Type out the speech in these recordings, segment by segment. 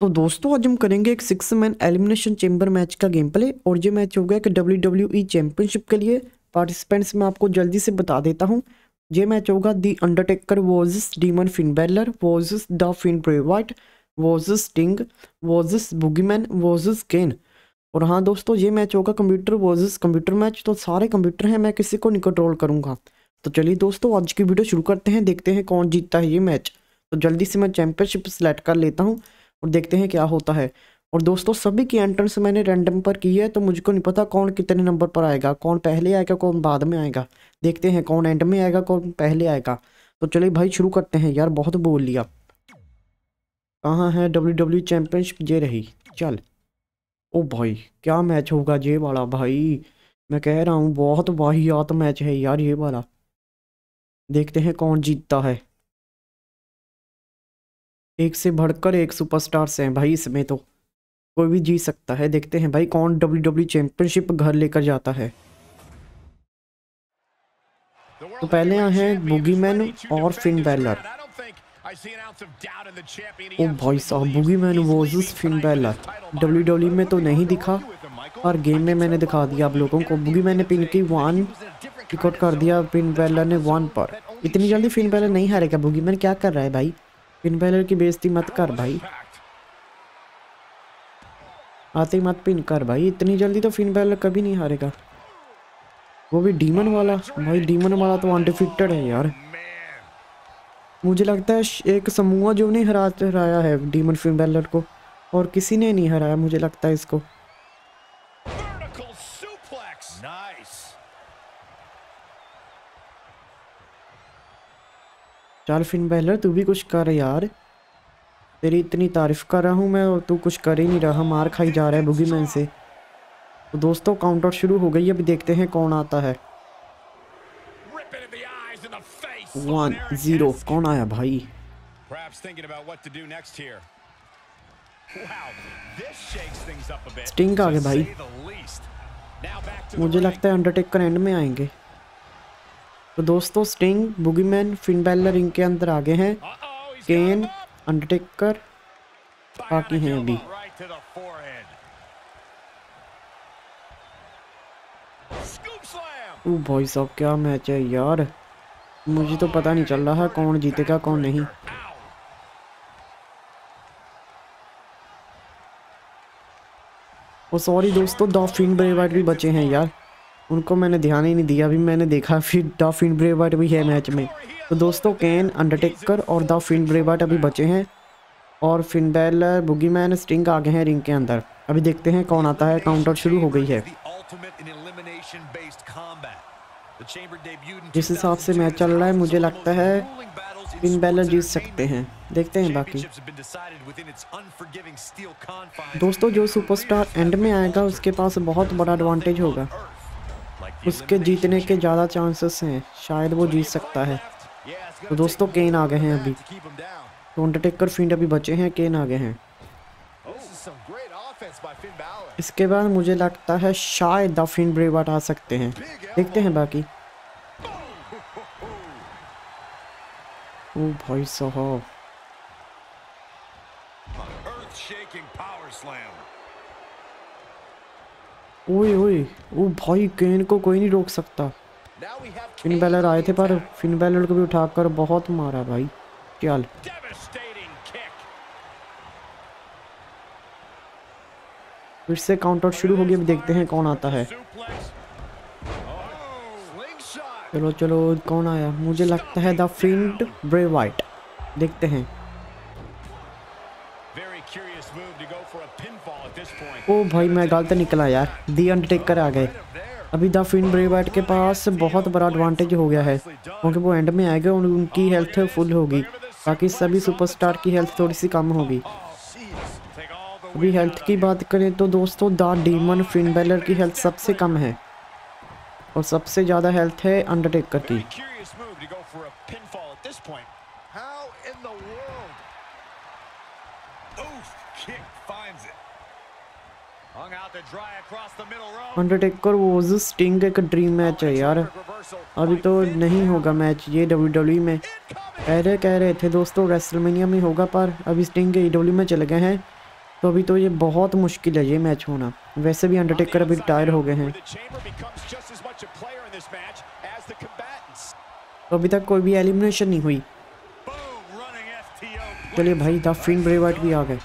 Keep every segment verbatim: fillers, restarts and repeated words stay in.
तो दोस्तों आज हम करेंगे एक six man elimination chamber match का गेम प्ले। और ये मैच होगा कि डब्ल्यू डब्ल्यू ई चैंपियनशिप के लिए। पार्टिसिपेंट्स मैं आपको जल्दी से बता देता हूँ। ये मैच होगा the Undertaker versus Demon Finn Balor versus the Fiend Bray Wyatt versus Sting versus Boogeyman versus Kane. और हाँ दोस्तों, ये मैच होगा कंप्यूटर वर्सेस कंप्यूटर मैच। तो सारे कंप्यूटर हैं, मैं किसी को नहीं कंट्रोल करूँगा। तो चलिए दोस्तों आज की वीडियो शुरू करते हैं, देखते हैं कौन जीतता है ये मैच। तो जल्दी से मैं चैंपियनशिप सेलेक्ट कर लेता हूँ और देखते हैं क्या होता है। और दोस्तों सभी की एंट्रेंस मैंने रैंडम पर की है, तो मुझको नहीं पता कौन कितने नंबर पर आएगा, कौन पहले आएगा कौन बाद में आएगा। देखते हैं कौन एंड में आएगा कौन पहले आएगा। तो चलिए भाई शुरू करते हैं। यार बहुत बोल लिया। कहाँ है डब्ल्यू डब्ल्यू चैंपियनशिप? ये रही। चल ओ भाई क्या मैच होगा ये वाला। भाई मैं कह रहा हूँ बहुत वाहियात मैच है यार ये वाला। देखते हैं कौन जीतता है। एक से बढ़कर एक सुपरस्टार्स हैं भाई, इसमें तो कोई भी जीत सकता है। देखते हैं भाई कौन डब्ल्यू डब्ल्यू चैंपियनशिप घर लेकर जाता है। तो पहले यहाँ हैं बुगीमैन और फिन बैलर। ओ भाई साहब, Boogeyman versus Finn Balor. W W में तो नहीं दिखा और गेम में मैंने दिखा दिया आप लोगों को। बुगीमैन ने पिन की वन रिकॉर्ड कर दिया, फिन बैलर ने वन पर। इतनी जल्दी फिन बैलर नहीं हारेगा। बुगीमैन क्या कर रहा है भाई? फिन बैलर की बेइज्जती मत कर भाई, आते ही मत पिन कर भाई। इतनी जल्दी तो फिन बैलर कभी नहीं हारेगा, वो भी डीमन वाला। भाई डीमन वाला तो अनडिफिटेड है यार। मुझे लगता है एक समूह जो ने हरा हराया है डीमन फिन बैलर को, और किसी ने नहीं हराया मुझे लगता है इसको। चल फिन बैलर तू भी कुछ कर यार, तेरी इतनी तारीफ कर रहा हूँ मैं और तू कुछ कर ही नहीं रहा, मार खाई जा रहा है बुगीमैन से। तो दोस्तों काउंटर शुरू हो गई, अभी देखते हैं कौन आता है। वन जीरो कौन आया भाई? स्टिंग आ गए भाई। मुझे लगता है अंडरटेकर एंड में आएंगे। तो दोस्तों स्टिंग, बुगीमैन, फिन बैलर इनके अंदर आगे हैं। केन, अंडरटेकर बाकी हैं अभी। ओ भाई साहब क्या मैच है यार, मुझे तो पता नहीं चल रहा है कौन जीतेगा कौन नहीं। ओ सॉरी दोस्तों, द फिन ब्रे व्हाइट भी बचे हैं यार, उनको मैंने ध्यान ही नहीं दिया। अभी मैंने देखा फिर द फिन ब्रे व्हाइट भी है मैच में। तो दोस्तों केन, अंडरटेकर और द फिन ब्रे व्हाइट अभी बचे हैं, और फिन बैलर, बुगीमैन, स्टिंग आ गए हैं रिंग के अंदर। अभी देखते हैं कौन आता है। काउंटर शुरू हो गई है। जिस हिसाब से मैच चल रहा है मुझे लगता है फिन बैलर जीत सकते हैं, देखते हैं बाकी। दोस्तों जो सुपरस्टार एंड में आएगा उसके पास बहुत बड़ा एडवांटेज होगा, उसके जीतने के ज़्यादा चांसेस हैं, शायद वो जीत सकता है। तो दोस्तों केन आ गए हैं अभी, तो अंडरटेकर फिन अभी बचे हैं, केन आ गए हैं। इसके बाद मुझे लगता है शायद द फिन ब्रे व्हाइट आ सकते हैं, देखते हैं बाकी। ओ भाई साहब, ओए ओए ओ भाई, केन को कोई नहीं रोक सकता। फिन बैलर आए थे पर फिन बैलर को भी उठाकर बहुत मारा भाई। चल फिर से काउंटर शुरू हो गया, अभी देखते हैं कौन आता है। चलो चलो कौन आया? मुझे लगता है द फिन ब्रे व्हाइट, देखते हैं। ओ भाई मैं गलत निकला यार, दी अंडरटेकर आ गए। अभी द फिन ब्रे व्हाइट के पास बहुत बड़ा एडवांटेज हो गया है, क्योंकि वो एंड में आएगा और उनकी हेल्थ फुल होगी, बाकी सभी सुपरस्टार की हेल्थ थोड़ी सी कम होगी। अभी हेल्थ की बात करें तो दोस्तों द डीमन फिन बैलर की हेल्थ सबसे कम है, और सबसे ज़्यादा हेल्थ है अंडरटेकर की। अंडरटेकर वर्सेस स्टिंग एक ड्रीम मैच है यार, अभी तो नहीं होगा मैच ये डब्ल्यू डब्ल्यू में। पहले कह रहे थे दोस्तों रेसलमेनिया में होगा, पर अभी स्टिंग डब्ल्यू में चले गए हैं। तो अभी तो ये बहुत मुश्किल है ये मैच होना। वैसे भी अंडरटेकर अभी रिटायर हो गए हैं, तो अभी तक कोई भी एलिमिनेशन नहीं हुई। चलिए भाई, द फिन ब्रे वाइट भी आ गए।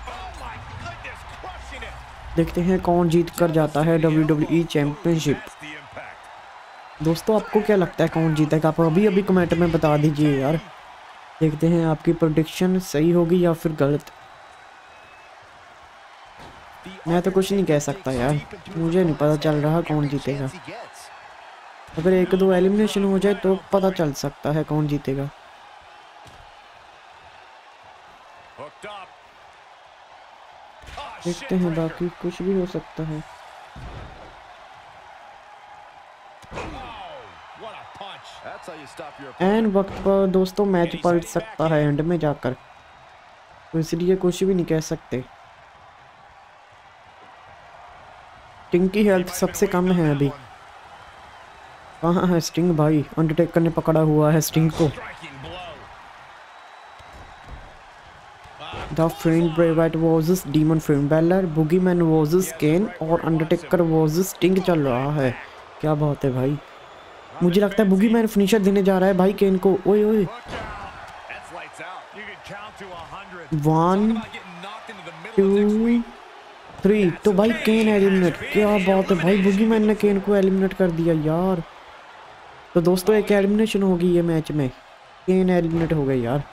देखते हैं कौन जीत कर जाता है डब्ल्यू डब्ल्यू ई चैंपियनशिप। दोस्तों आपको क्या लगता है कौन जीतेगा? आप अभी अभी कमेंट में बता दीजिए यार। देखते हैं आपकी प्रेडिक्शन सही होगी या फिर गलत। मैं तो कुछ नहीं कह सकता यार, मुझे नहीं पता चल रहा कौन जीतेगा। अगर एक दो एलिमिनेशन हो जाए तो पता चल सकता है कौन जीतेगा। देखते हैं, बाकी कुछ भी हो सकता है। एंड वक्त पर दोस्तों मैच पलट सकता है एंड में जाकर, तो इसलिए कुछ भी नहीं कह सकते। स्टिंग की हेल्थ सबसे कम है अभी। कहाँ है स्टिंग भाई? अंडरटेकर ने पकड़ा हुआ है स्टिंग को। The Fiend Bray Wyatt versus Demon Finn Balor, Boogeyman versus Kane और अंडरटेकर वर्सेस स्टिंग चल रहा है। क्या बात है भाई, मुझे लगता है बुगीमैन फिनिशर देने जा रहा है भाई केन को। ओए ओए, वन टू थ्री, तो भाई केन एलिमिनेट। क्या बात है भाई, बुगीमैन ने केन को एलिमिनेट कर दिया यार। तो दोस्तों एक एलिमिनेशन होगी ये मैच में, केन एलिमिनेट हो गए यार।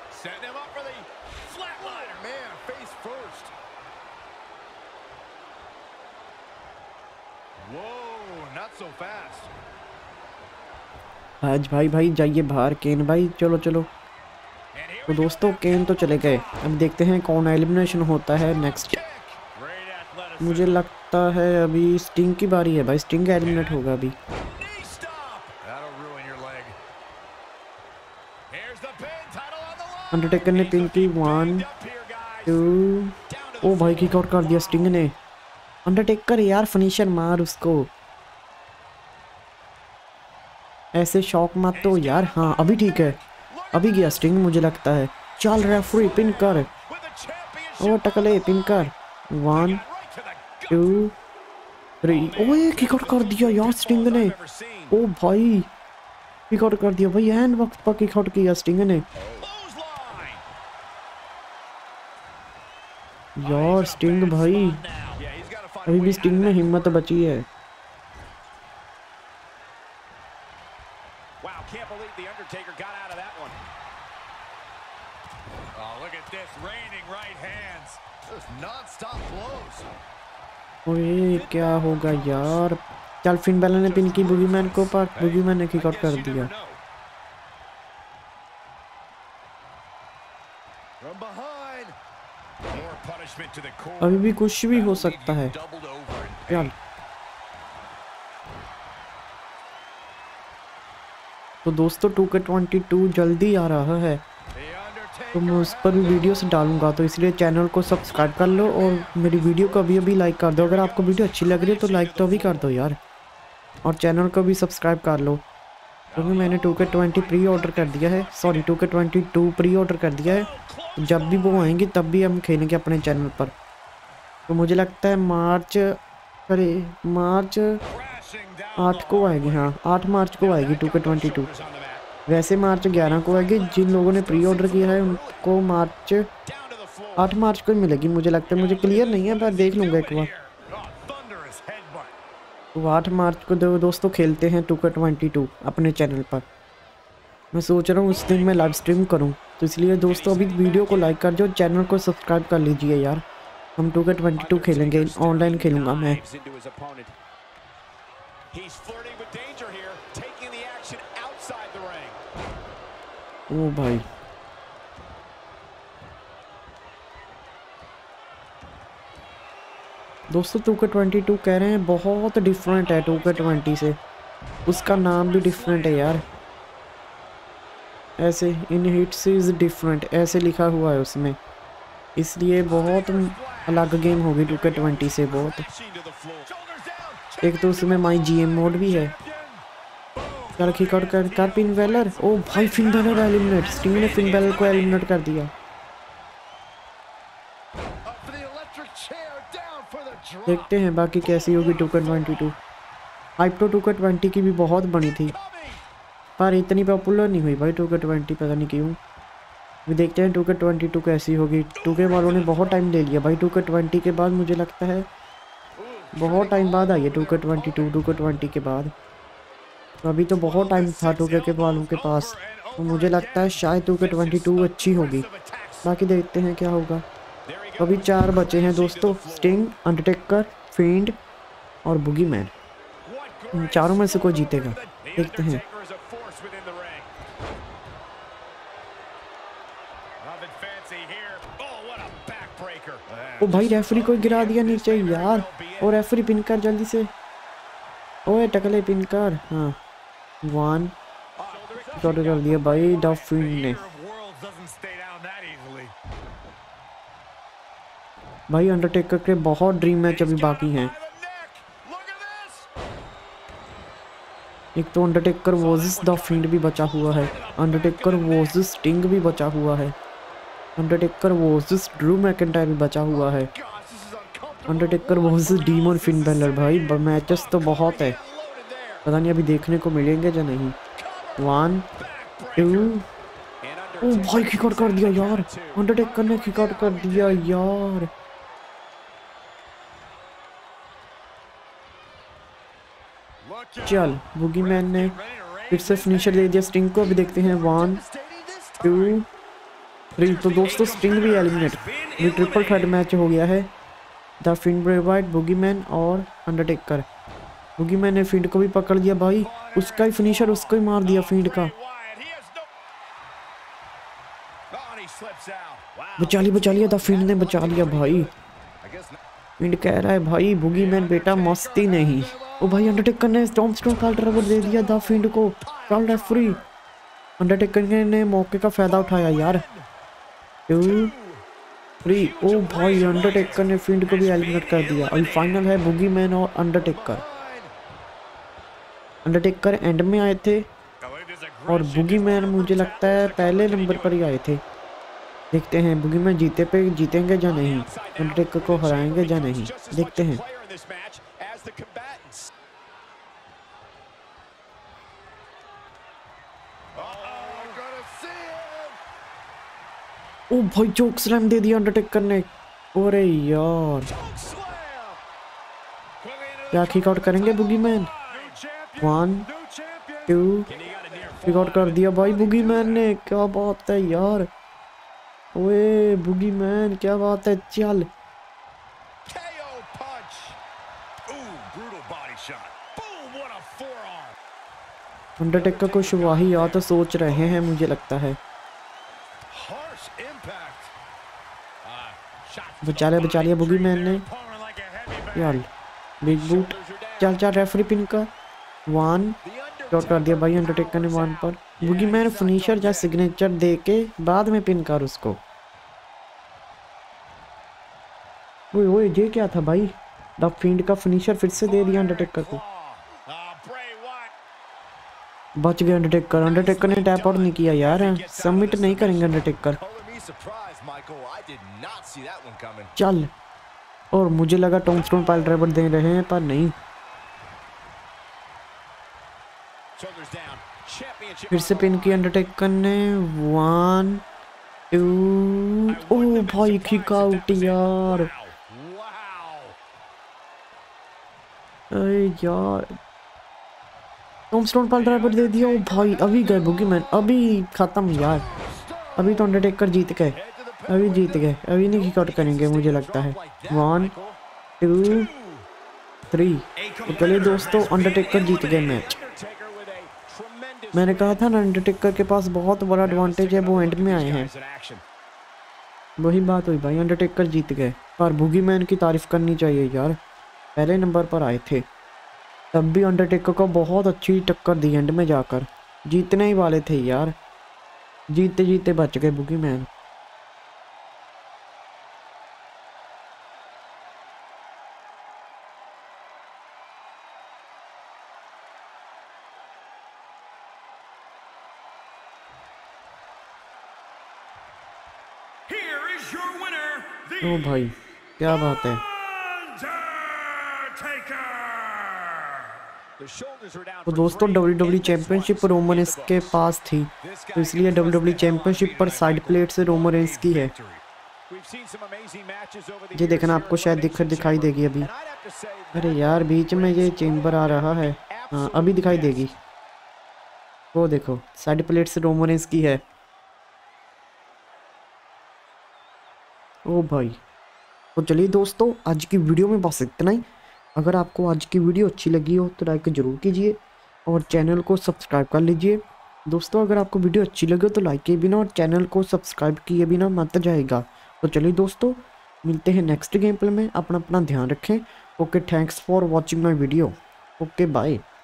आज भाई भाई जाइए बाहर केन भाई, चलो चलो। तो दोस्तों केन तो चले गए, अब देखते हैं कौन एलिमिनेशन होता है नेक्स्ट। मुझे लगता है अभी स्टिंग की बारी है भाई, स्टिंग एलिमिनेट होगा अभी। अंडरटेकर ने पिन की, वन टू, ओ भाई किक आउट कर दिया स्टिंग ने। अंडरटेकर यार फिनिशर मार उसको, ऐसे शॉक मत तो यार। हाँ अभी ठीक है, अभी गया स्टिंग मुझे लगता है। चल रेफरी पिन कर, ओ टकले पिन कर, वन टू थ्री। ओए किक आउट कर दिया यार स्टिंग ने। ओ भाई किक आउट कर दिया भाई, एंड वक्त पर किक आउट किया स्टिंग ने यार। स्टिंग भाई अभी भी स्टिंग में हिम्मत बची है। ओए क्या होगा यार? चल फिन बैलर ने पिन की बुगीमैन को, पर बुगीमैन ने किक आउट कर दिया। अभी भी कुछ भी हो सकता है। चल तो दोस्तों टू के ट्वेंटी टू जल्दी आ रहा है, तो मैं उस पर भी वीडियोस डालूंगा, तो इसलिए चैनल को सब्सक्राइब कर लो और मेरी वीडियो को अभी अभी लाइक कर दो। अगर आपको वीडियो अच्छी लग रही है तो लाइक तो अभी कर दो यार, और चैनल को भी सब्सक्राइब कर लो। क्योंकि तो मैंने to K twenty pre order कर दिया है, sorry two K twenty two pre order कर दिया है। जब भी वो आएंगे तब भी हम खेलेंगे अपने चैनल पर। तो मुझे लगता है मार्च, अरे मार्च आठ को आएगी, हाँ आठ मार्च को आएगी टू के ट्वेंटी टू। वैसे मार्च ग्यारह को आएगी, जिन लोगों ने प्री ऑर्डर किया है उनको मार्च आठ मार्च को ही मिलेगी मुझे लगता है। मुझे क्लियर नहीं है पर देख लूँगा एक बार। तो आठ मार्च को दो दोस्तों खेलते हैं टू के ट्वेंटी टू अपने चैनल पर। मैं सोच रहा हूँ उस दिन मैं लाइव स्ट्रीम करूँ, तो इसलिए दोस्तों अभी वीडियो को लाइक कर दो, चैनल को सब्सक्राइब कर लीजिए यार। हम टू के ट्वेंटी टू खेलेंगे, ऑनलाइन खेलूँगा मैं। ओ भाई दोस्तों टू के ट्वेंटी टू कह रहे हैं बहुत डिफरेंट है टू के ट्वेंटी से, उसका नाम भी डिफरेंट है यार। ऐसे इन हिट्स इज डिफरेंट ऐसे लिखा हुआ है उसमें, इसलिए बहुत अलग गेम होगी टू के ट्वेंटी से बहुत। एक तो उसमें माई जी एम मोड भी है। चल किक आउट कर कर फिन बैलर। ओ भाई फिन बैलर एलिमिनेट, स्टिंग ने फिन बैलर को एलिमिनेट कर दिया। देखते हैं बाकी कैसी होगी two K twenty two. Hype तो टू के ट्वेंटी की भी बहुत बनी थी पर इतनी पॉपुलर नहीं हुई भाई टू के ट्वेंटी, पता नहीं क्यों। भी देखते हैं टू के ट्वेंटी टू कैसी होगी। टू के वालों ने बहुत टाइम ले लिया भाई, टू के ट्वेंटी के बाद मुझे लगता है बहुत टाइम बाद आई है two K twenty two two K twenty के बाद। तो अभी तो बहुत टाइम था टू के वालों के पास, तो मुझे लगता है शायद टू के ट्वेंटी टू अच्छी होगी। बाकी देखते हैं क्या होगा। अभी चार बचे हैं दोस्तों, स्टिंग, अंडरटेकर, फील्ड और बुगी मैन। इन चारों में से कोई जीतेगा, देखते हैं। ओ भाई रेफरी को गिरा दिया नीचे यार, और रेफरी पिन कर जल्दी से। ओए टकले पिन कर। हाँ वन शॉट कर दिया भाई द फील्ड ने। भाई अंडरटेकर के बहुत ड्रीम मैच अभी बाकी हैं। एक तो अंडरटेकर वर्सेस द फील्ड भी बचा हुआ है, अंडरटेकर वर्सेस स्टिंग भी बचा हुआ है, अंडरटेकर वर्सेस ड्रू मैकिंटायर भी बचा हुआ है, Undertaker versus Demon Finn Balor. भाई मैचेस तो बहुत है, पता नहीं अभी देखने को मिलेंगे या नहीं। वन टू, ओ भाई किकआउट कर दिया यार, अंडरटेकर ने किकआउट कर दिया यार। चल बुगी मैन ने फिर से फिनिशर दे दिया स्टिंग को। अभी देखते हैं वन टू थ्री। तो दोस्तों स्टिंग भी एलिमिनेट, ये ट्रिपल थ्रेट मैच हो गया है। The Fiend, Bray Wyatt, Boogeyman और अंडरटेकर। बुगी मैन ने फील्ड को भी पकड़ लिया भाई, उसका ही फिनिशर उसको ही मार दिया फील्ड का। बचा लिया बचा लिया, द फील्ड ने बचा लिया भाई। फील्ड कह रहा है भाई बुगी मैन बेटा मस्ती नहीं। ओ भाई अंडरटेकर ने टॉम्बस्टोन काल्टर दे दिया द फील्ड को। कॉल रेफरी, अंडरटेकर ने मौके का फायदा उठाया यार। टू थ्री, ओ भाई अंडरटेकर ने फील्ड को भी एलिमिनेट कर दिया। अभी फाइनल है बुगी मैन और अंडरटेकर। अंडरटेकर एंड में आए थे और बुगी मैन मुझे लगता है पहले नंबर पर ही आए थे। देखते हैं बुगी मैन जीते पे जीतेंगे या नहीं, अंडरटेकर को हराएंगे या नहीं, देखते हैं। ओ भाई चोक स्लैम दे दिया अंडरटेकर ने। अरे यार क्या किक आउट करेंगे Boogeyman. One two, kick out कर दिया भाई बुगी मैन ने। क्या बात है यार, ओए बुगी मैन क्या बात है। चल अंडरटेकर को शुवाही या तो सोच रहे हैं मुझे लगता है। बचा लिया बचा लिया बुगी मैन ने यार, बिग बूट। चल चल रेफरी पिन का वन शॉट कर दिया भाई अंडरटेकर ने वन पर। बुगी मैन फिनिशर या सिग्नेचर दे के बाद में पिन कर उसको। ओए ओए ये क्या था भाई, द फील्ड का फिनिशर फिर से दे दिया अंडरटेकर को। बच गए अंडरटेकर, अंडरटेकर ने टैप आउट नहीं किया यार, सबमिट नहीं करेंगे अंडरटेकर। चल, और मुझे लगा टॉम्बस्टोन पाइल ड्राइवर दे रहे हैं पर नहीं। फिर से पिन किया अंडरटेकर ने वन टू। ओ भाई किक आउट यार, अरे यार टॉम्बस्टोन पाइल ड्राइवर दे दिया। ओ भाई अभी गए बुगी मैन, अभी खत्म यार। अभी तो अंडरटेकर जीत गए, अभी जीत गए, अभी नहीं किक आउट करेंगे मुझे लगता है। One two three. तो चलिए दोस्तों अंडरटेकर जीत गए मैच। मैंने कहा था ना अंडरटेकर के पास बहुत बड़ा एडवांटेज है, वो एंड में आए हैं। वही बात हुई भाई, अंडरटेकर जीत गए। पर बुगी मैन की तारीफ करनी चाहिए यार, पहले नंबर पर आए थे तब भी अंडरटेकर को बहुत अच्छी टक्कर दी, एंड में जाकर जीतने ही वाले थे यार, जीते जीते बच गए बुगी मैन। ओ भाई क्या बात है। तो दोस्तों W W championship Roman Reigns के पास थी, तो इसलिए डब्ल्यू डब्ल्यू चैंपियनशिप पर साइड प्लेट से रोमन रेंस की है। ये देखना आपको शायद दिख दिखाई देगी अभी। अरे यार बीच में ये चेंबर आ रहा है। हाँ अभी दिखाई देगी। वो देखो साइड प्लेट से रोमन रेंस की है। ओ भाई, तो चलिए दोस्तों आज की वीडियो में बस इतना ही। अगर आपको आज की वीडियो अच्छी लगी हो तो लाइक जरूर कीजिए और चैनल को सब्सक्राइब कर लीजिए। दोस्तों अगर आपको वीडियो अच्छी लगे तो लाइक किए बिना और चैनल को सब्सक्राइब किए बिना मत जाएगा। तो चलिए दोस्तों मिलते हैं नेक्स्ट गेम प्ले में। अपना अपना ध्यान रखें। Okay, thanks for watching my video. Okay bye.